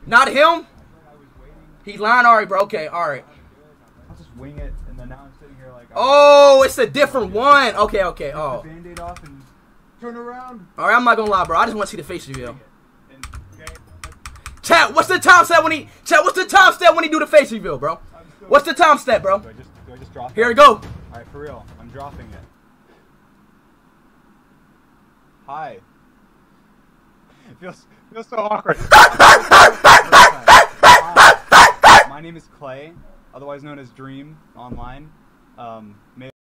Not him? He's lying already, bro. Okay, alright. I'll just wing it, and then now I'm sitting here like... Oh, it's a different one. Okay, okay. Oh. Take the Band-Aid off and turn around. Alright, I'm not gonna lie, bro. I just want to see the face reveal. Chat, what's the time step when he... Chat, what's the time step when he do the face reveal, bro? What's the time step, bro? Do I just drop it? Here we go. Alright, for real. I'm dropping it. Hi. It feels so awkward. Hi. My name is Clay, otherwise known as Dream online.